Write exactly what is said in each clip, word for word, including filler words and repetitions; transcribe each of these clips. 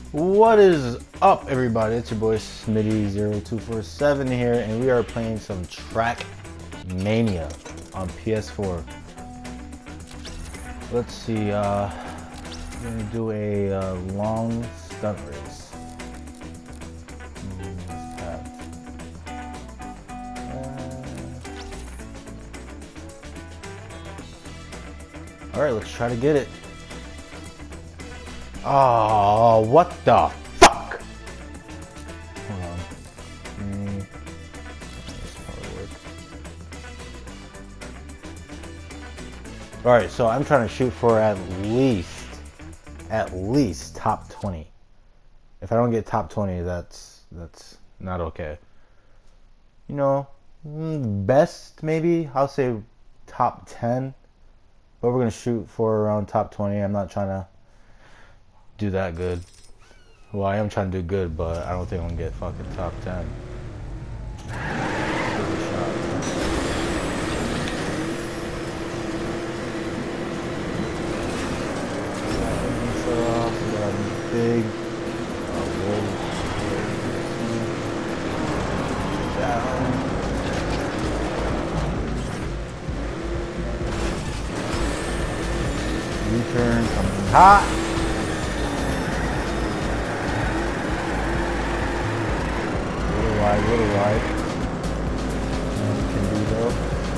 What is up, everybody? It's your boy Smitty zero two four seven here, and we are playing some Trackmania on P S four. Let's see, uh, we're gonna do a uh, long stunt race. Mm, uh, Alright, let's try to get it. Oh, what the fuck? Hold on. Mm, this probably work. Alright, so I'm trying to shoot for at least, at least top twenty. If I don't get top twenty, that's, that's not okay. You know, best maybe, I'll say top ten. But we're going to shoot for around top twenty. I'm not trying to do that good. Well, I am trying to do good, but I don't think I'm gonna get fucking top ten. Big down. U-turn coming hot. Wide, little wide. And we can do though.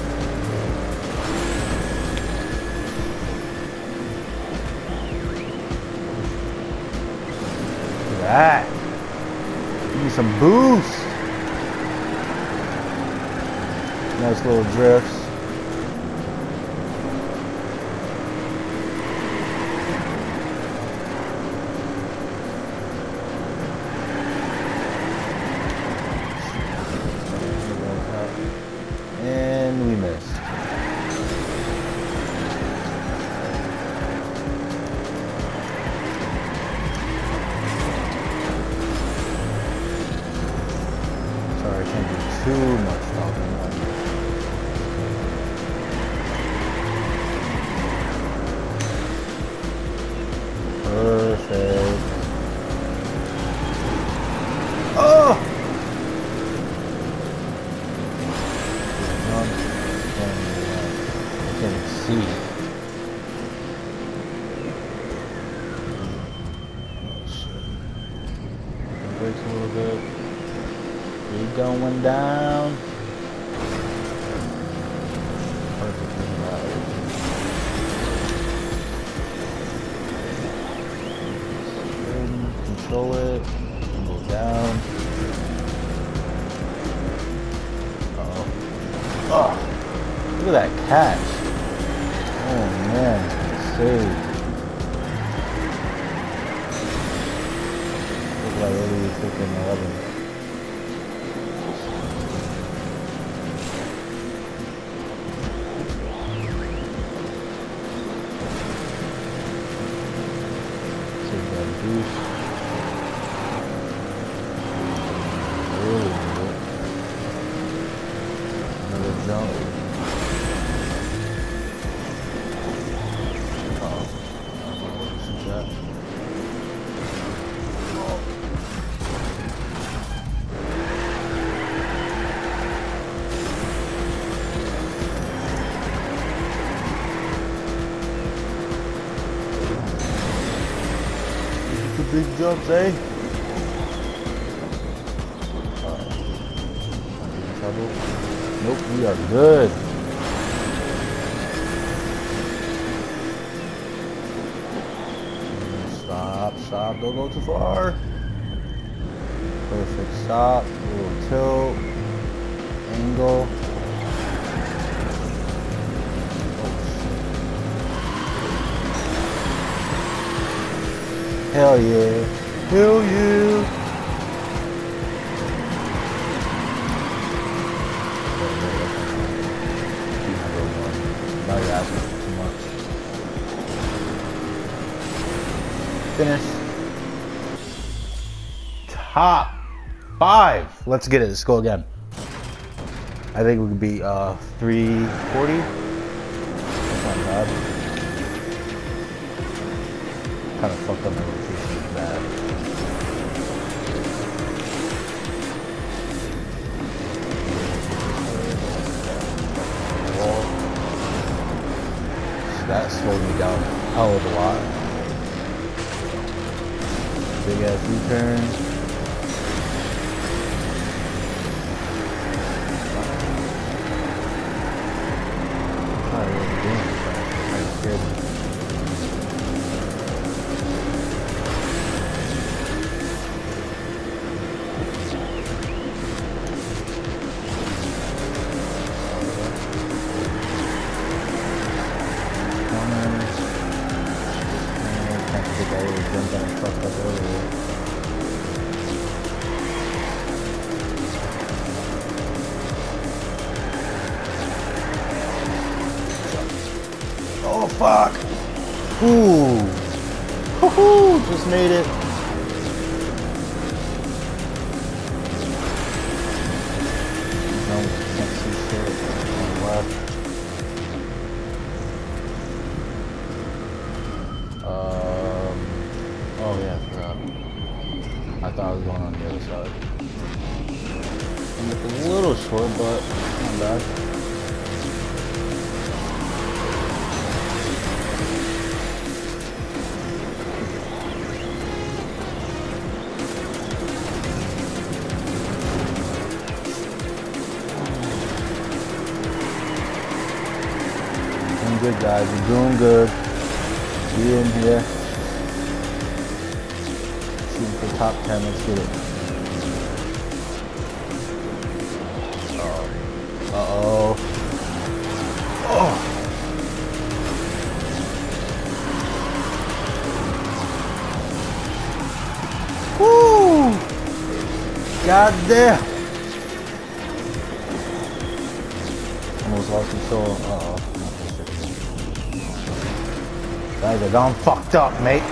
Look at that. Give me some boost. Nice little drifts. And we missed. Sorry, I can't do too much talking. Perfect. Oh! See. Oh shit. Brakes a little bit. We going down. Perfectly right. Control it. And go down. Uh oh. Oh. Look at that catch. Oh man, saved. Look like really freaking eleven. Take that boost. Really good. Another jump. Big jumps, eh? Alright. Nope, we are good. Stop, stop, don't go too far. Perfect stop, a little tilt, angle. Hell yeah. Hell yeah. Now you're asking for too much. Finish. Top five. Let's get it. Let's go again. I think we could be uh three forty. That's not bad. Kind of fucked up my rotation bad. Big ass U-turn. Oh fuck! Ooh! Woohoo! Just made it. No, can't see shit on the left. Um. Oh yeah, I forgot. I thought I was going on the other side. I'm a little short, but not bad. Good guys, you're doing good. Be in here. Shooting for top ten, let's get it. Uh-oh. Uh-oh. Oh! Woo! God damn! Almost lost control. Uh-oh. Guys, I gone fucked up, mate.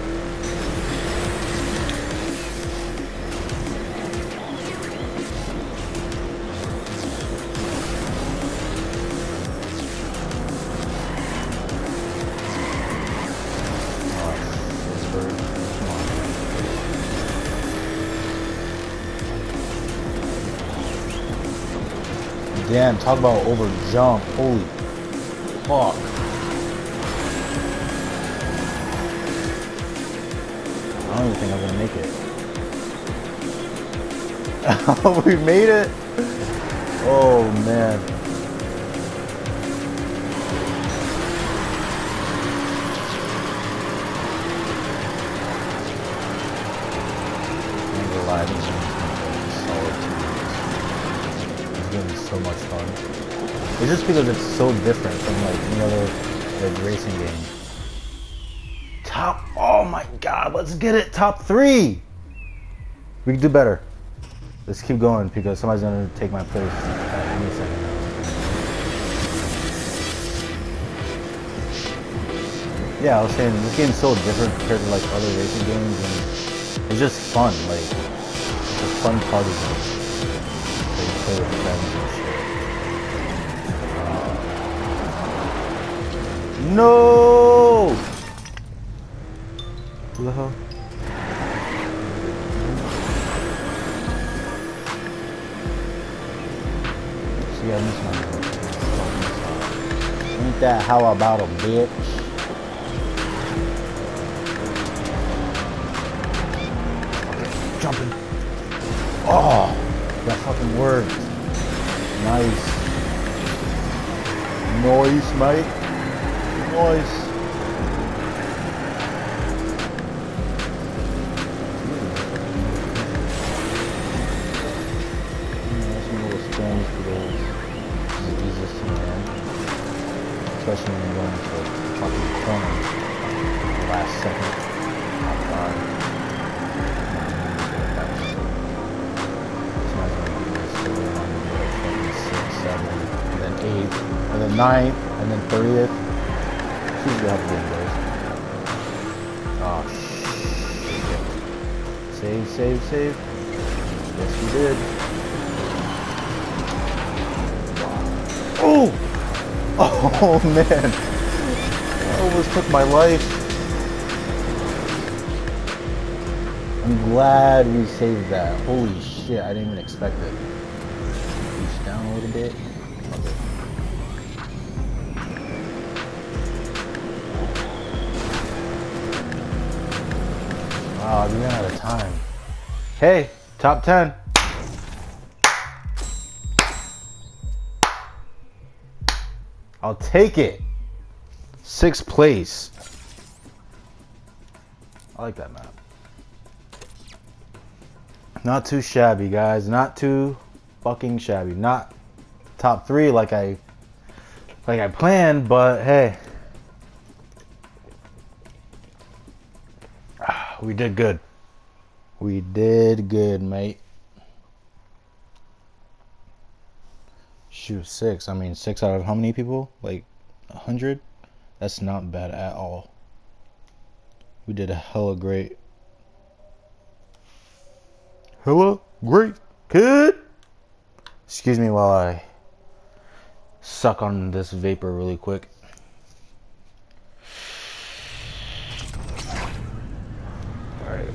Damn, talk about over jump. Holy fuck. I don't even think I'm gonna make it. We made it? Oh man. I'm gonna lie, this game's gonna be solid two minutes. It's gonna be so much fun. It's just because it's so different from like any other like racing game. Top, oh my god, let's get it, top three! We can do better. Let's keep going because somebody's gonna take my place at any second now. Yeah, I was saying, this game's so different compared to like other racing games and it's just fun, like, it's a fun party game. So you play with friends and shit. Uh, no! Who the hell? See, I missed my Ain't that how about a bitch? Jumping. Oh, that fucking worked. Nice. Nice, mate. Nice. Especially when you're going to the fucking corner the last second. Oh god. And then eighth, and then ninth, and then thirtieth. She's gonna have to win those. Oh shit. Save, save, save. Yes, we did. Oh! Oh man, that almost took my life. I'm glad we saved that. Holy shit, I didn't even expect it. Push down a little bit. Okay. Oh, we ran out of time. Hey, top ten. I'll take it. Sixth place. I like that map. Not too shabby, guys. Not too fucking shabby. Not top three like I like I planned, but hey. We did good. We did good, mate. Shoot, six. I mean, six out of how many people? Like, a hundred? That's not bad at all. We did a hella great. Hella great, kid. Excuse me while I suck on this vapor really quick. Alright.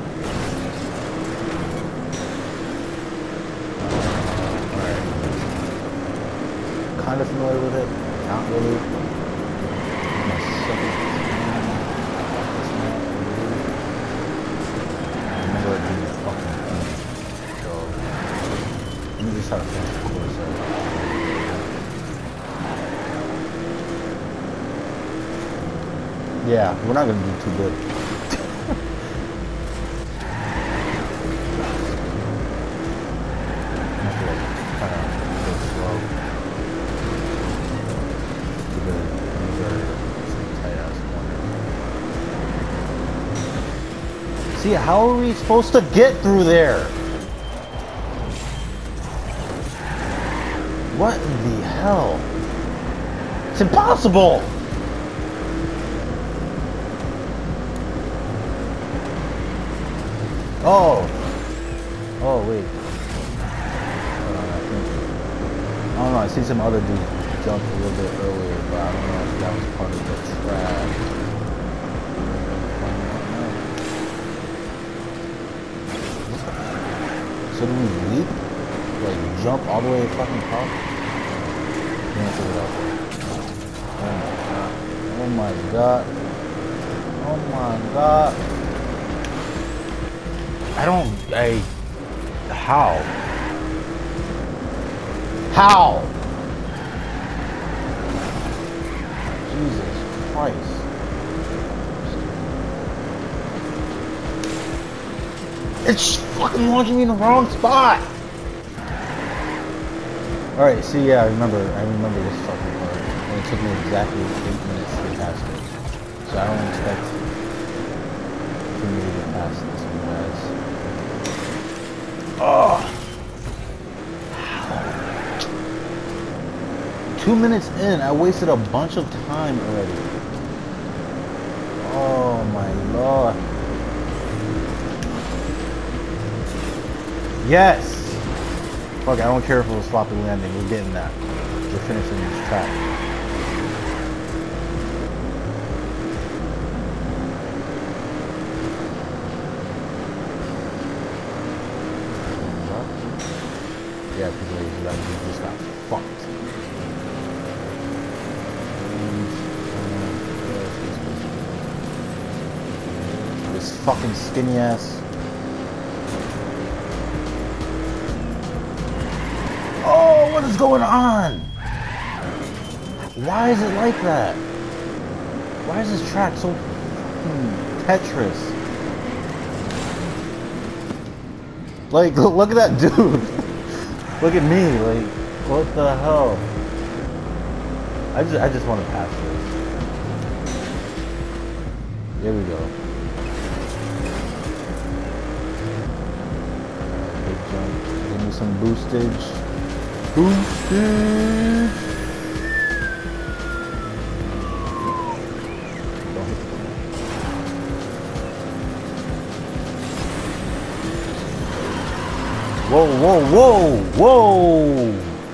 Alright. Kind of familiar with it. Not really. I'm a second this map, I remember it being fucking fun. So let me just have to finish the course out. Yeah, we're not gonna do too good. See, how are we supposed to get through there? What in the hell? It's impossible! Oh! Oh, wait. Hold on, I think... I don't know, I see some other dudes jump a little bit earlier, but I don't know if that was part of the track. So do we leap? Like, jump all the way to fucking top? Figure it out. Oh my god. Oh my god. I don't, I, how? How? Jesus Christ. It's fucking launching me in the wrong spot! Alright, see, yeah, I remember, I remember this fucking part. And it took me exactly eight minutes to get past it. So I don't expect for me to get past this one, guys. Oh! Two minutes in, I wasted a bunch of time already. Oh my lord. Yes! Fuck, I don't care if it was sloppy landing. We're getting that. We're finishing this track. Yeah, people like you just got fucked. And, uh, this fucking skinny ass. What is going on? Why is it like that? Why is this track so fucking Tetris? Like, look at that dude. Look at me. Like, what the hell? I just, I just want to pass this. Here we go. Big jump. Give me some boostage. Boosted. Whoa, whoa, whoa, whoa!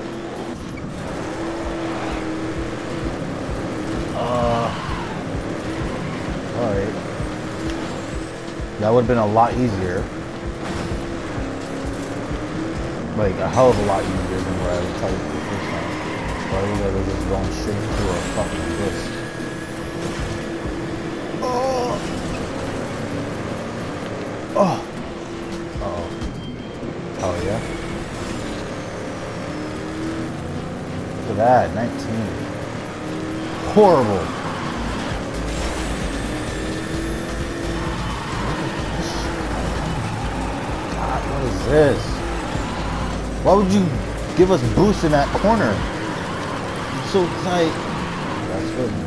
Uh, alright. That would have been a lot easier. Like, a hell of a lot easier than what I was trying to do the first time. But I was just going straight into a fucking abyss. Oh! Oh. Uh-oh. Oh, yeah? Look at that, nineteen. Horrible. God, what is this? Why would you give us boost in that corner? You're so tight. That's goodness.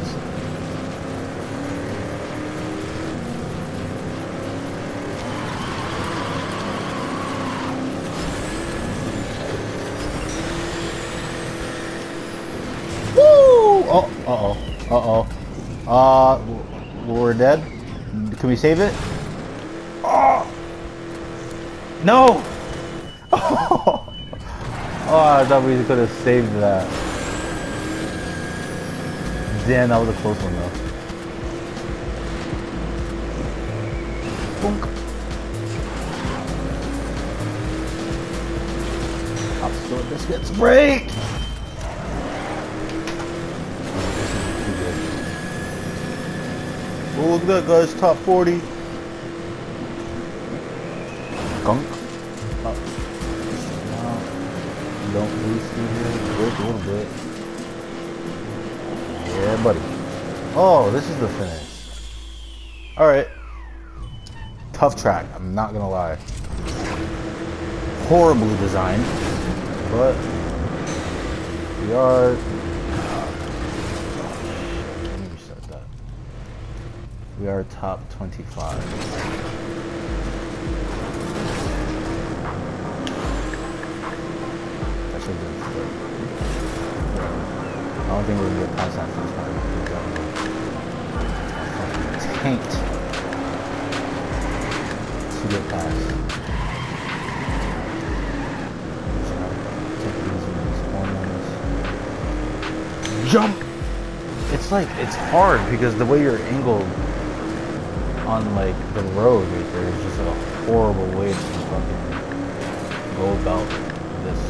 Oh, uh-oh, uh-oh. Uh, we're dead? Can we save it? Oh! No! Oh, I thought we could have saved that. Damn, that was a close one, though. Boonk. Top store biscuits break! Oh, look at that, guys. Top forty. Gunk. Up. Wow. Don't lose through here. Break a little bit. Yeah, buddy. Oh, this is the finish. Alright. Tough track. I'm not gonna lie. Horribly designed. But we are... We are top twenty-five. That should be good. I don't think we're gonna get past that first time. Tanked to get past. Jump! It's like, it's hard because the way you're angled on like the road right there is just like a horrible way to fucking go about this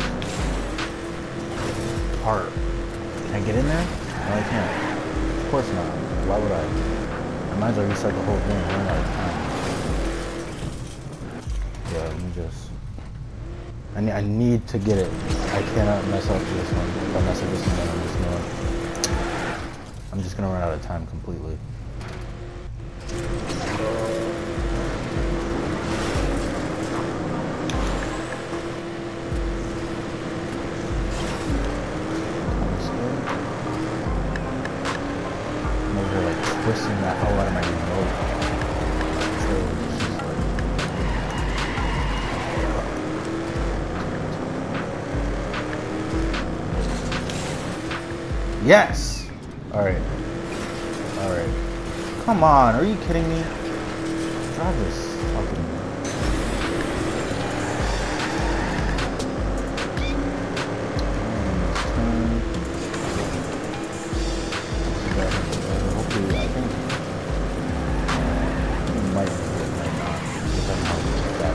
part. Can I get in there? No, I can't. Of course not. Why would I? I might as well restart the whole thing and run out of time. Yeah, let me just... I need, I need to get it. I cannot mess up this one. If I mess up this one, then I'm just gonna... I'm just gonna run out of time completely. Twisting that hell out of my remote. Yes! Alright. Alright. Come on, are you kidding me? Drive this fucking... Hopefully, I think... It might be, it might not. Depending on that.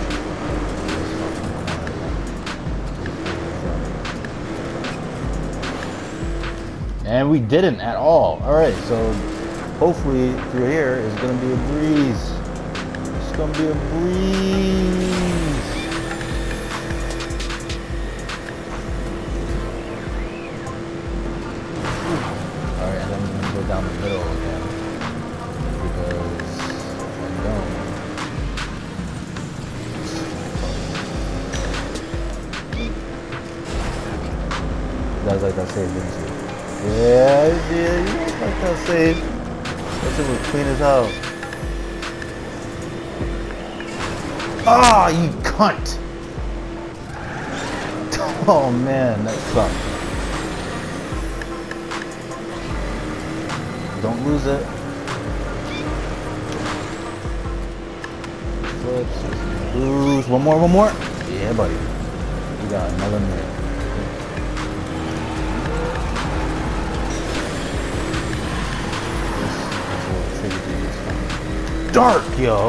And we didn't at all. Alright, so hopefully through here is going to be a breeze. It's going to be a breeze. Alright, and then we're going to go down the middle again. Because if I don't... You guys like that save, didn't you? Yeah, yeah, you like that save. That shit was clean as hell. Ah, you cunt! Oh man, that sucked. Don't lose it. Flips. Boost. One more, one more. Yeah, buddy. We got another minute. Dark, yo.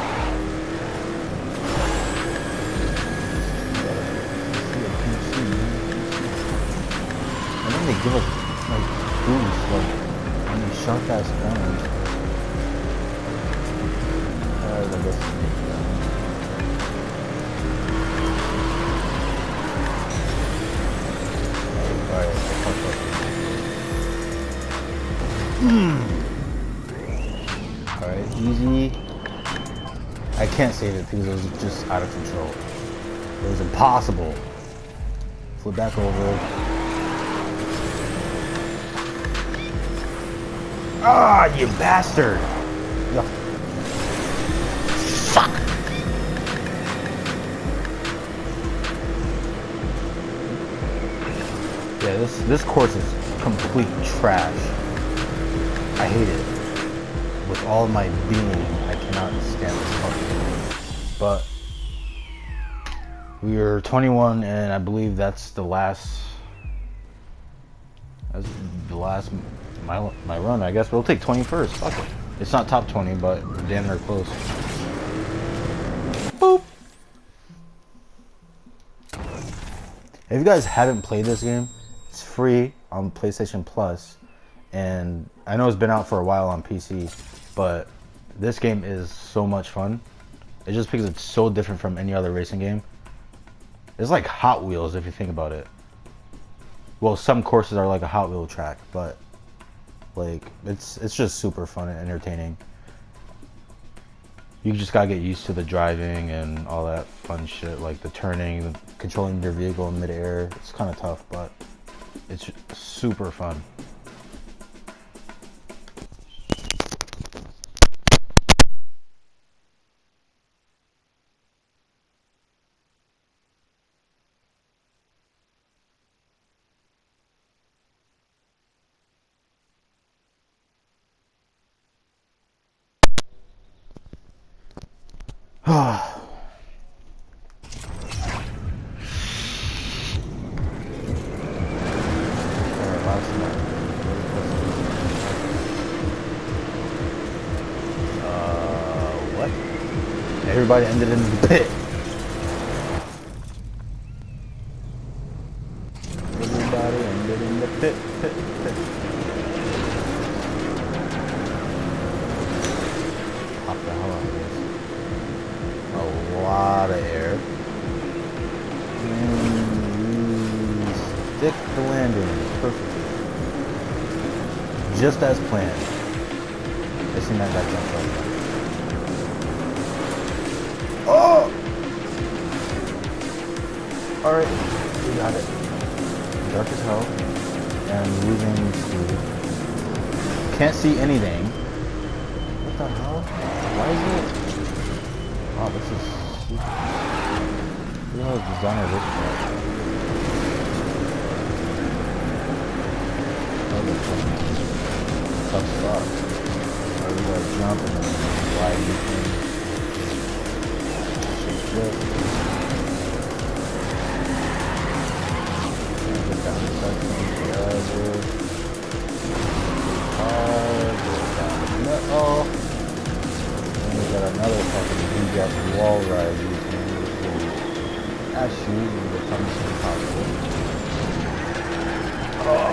And then they give us like boost, like on these sharp ass corners. Alright, I guess. can't save it because it was just out of control. It was impossible. Flip back over. Ah, you bastard! Yo. Fuck! Yeah, this this course is complete trash. I hate it. With all my being, I cannot stand this course. But we are twenty-one, and I believe that's the last. That's the last my my run. I guess we'll take twenty-first. Fuck it. It's not top twenty, but damn near close. Boop. If you guys haven't played this game, it's free on PlayStation Plus, and I know it's been out for a while on P C, but this game is so much fun. It's just because it's so different from any other racing game. It's like Hot Wheels if you think about it. Well, some courses are like a Hot Wheel track, but like it's it's just super fun and entertaining. You just gotta get used to the driving and all that fun shit, like the turning, the controlling your vehicle in midair. It's kind of tough, but it's super fun. Everybody ended in the pit. Everybody ended in the pit, pit, pit. Pop the hell out of this. A lot of air. And stick the landing perfectly. Just as planned. I seen that guy jump right there. Oh! Alright, we got it. Dark as hell. And losing speed. Can't see anything. What the hell? Why is it? Wow, this is super. Who the hell is the designer of this part? Oh, that's tough spot. Alright, we gotta jump and then glide these things. Good. Get down the section, forever. Hard, go down the middle. And we got another fucking in-depth wall ride using as shoes with the tungsten possible. Oh.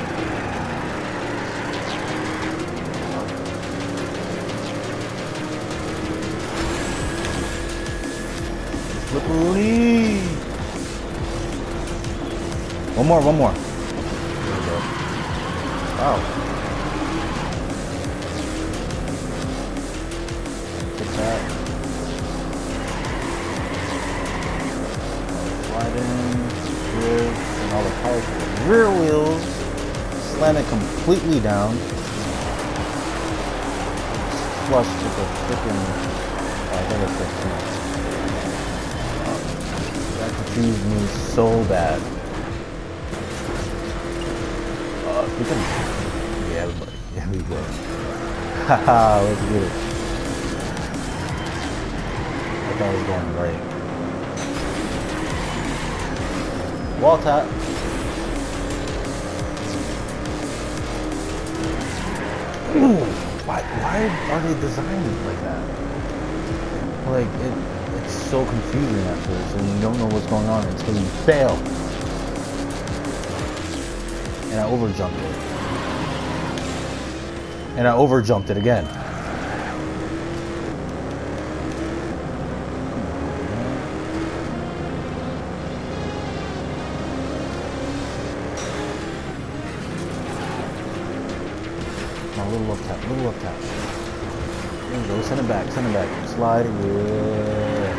Slippery. One more, one more. There we go. Wow. Take that. Sliding, gears, and all the power. Rear wheels. Slam it completely down. Flush to the freaking. Oh, I think it's fifteen. That confused me so bad. Uh, we can... Yeah, buddy. Yeah, we go. Haha, let's get it. I thought I was going right. Wall tap. Ooh, why, why are they designed like that? Like, it... It's so confusing at first, and you don't know what's going on until you fail. And I overjumped it. And I overjumped it again. Now, little up tap, little up tap. Mm. we go. Send it back. Send it back. Slide. Yeah.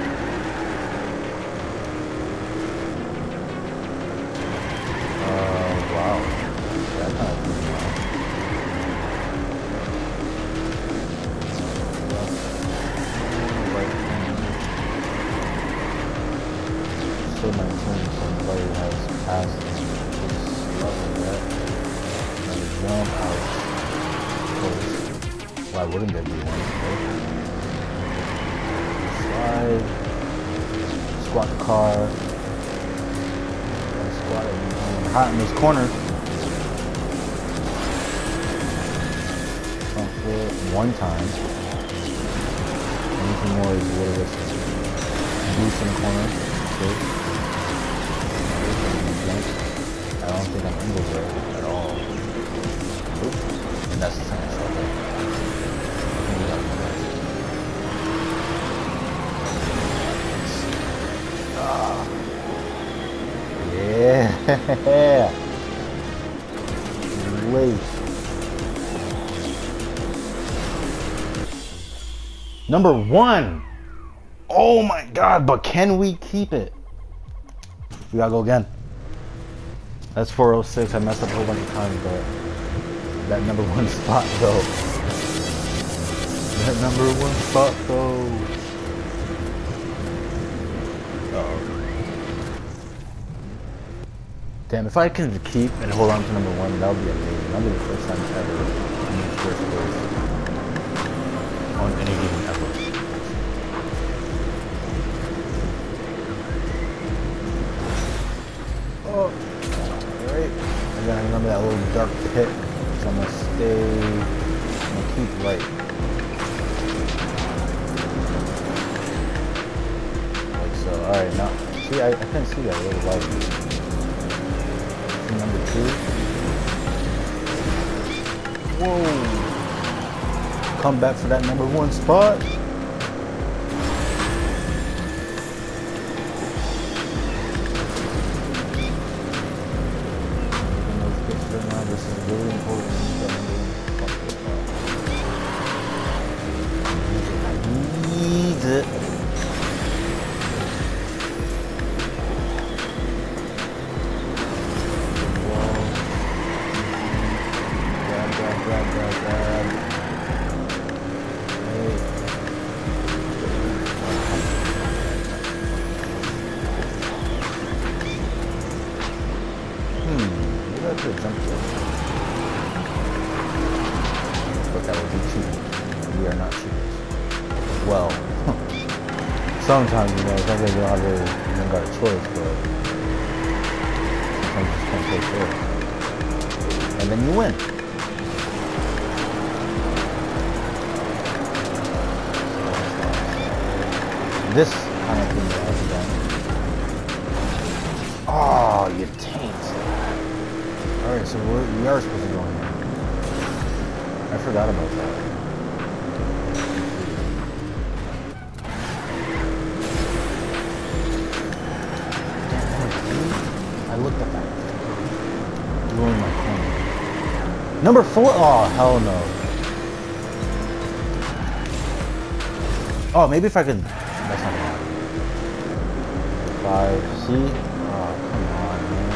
Uh, wow. That kind of thing. Still nineteen. Somebody has passed this level yet. Another jump out. Why wouldn't there be one? Slide. Squat the car. Squat it. Hot in this corner. Front foot one time. Anything more is a little bit loose in the corner. Okay. I don't think I'm angled there at all. Oop. And that's the second shot there. Ah. Yeah. Wait. Number one. Oh my God, but can we keep it? We gotta go again. That's four oh six. I messed up a whole bunch of times, but that number one spot though. That number one spot though. Uh-oh. Damn, if I can keep and hold on to number one, that would be amazing. That would be the first time ever in the first place on any given effort. Oh, alright. And then I remember that little dark pit, so I'm gonna stay, I'm gonna keep right. Like so, alright, now, see, I, I can see that little light. Number two. Whoa. Come back for that number one spot. This is really important. I need it. Well, sometimes, you know, sometimes you don't have really, you don't got a choice, but sometimes you just can't play fair. And then you win. This kind of thing that I've done. Oh, you taint. Alright, so we're, we are supposed to go in there. I forgot about that. I looked at that. Ruined my corner. Number four? Oh, hell no. Oh, maybe if I could. That's not gonna happen. Five. See? Oh, come on, man.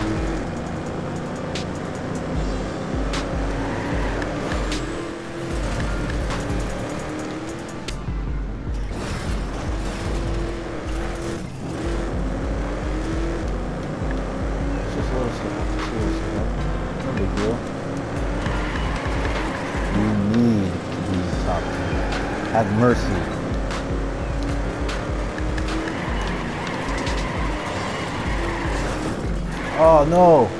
You need to be top. Have mercy. Oh no.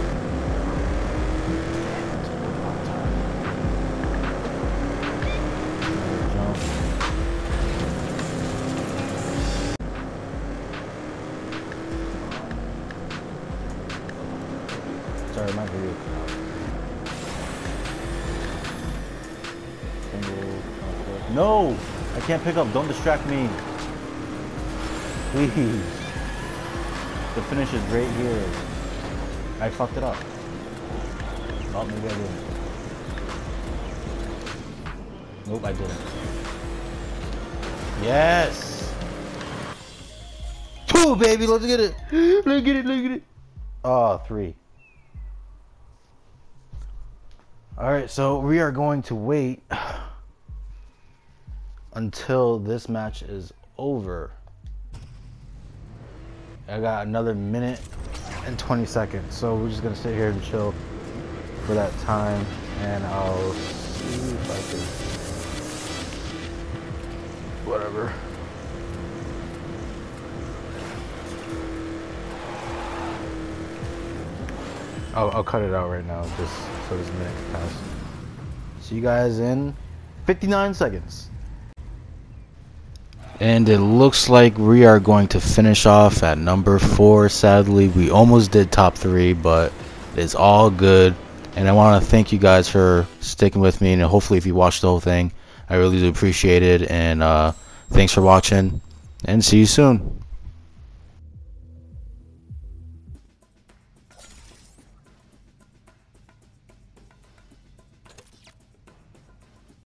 Sorry, my video cut out. No! I can't pick up. Don't distract me. Please. The finish is right here. I fucked it up. Oh, maybe I didn't. Nope, I didn't. Yes. Two, baby. Let's get it. Let's get it. Let's get it. Oh, three. All right, so we are going to wait until this match is over. I got another minute and twenty seconds, so we're just gonna sit here and chill for that time, and I'll see if I can, whatever. I'll, I'll cut it out right now, just so this minute can pass. See you guys in fifty-nine seconds. And it looks like we are going to finish off at number four. Sadly, we almost did top three, but it's all good. And I want to thank you guys for sticking with me, and hopefully if you watched the whole thing, I really do appreciate it. And uh, thanks for watching, and see you soon.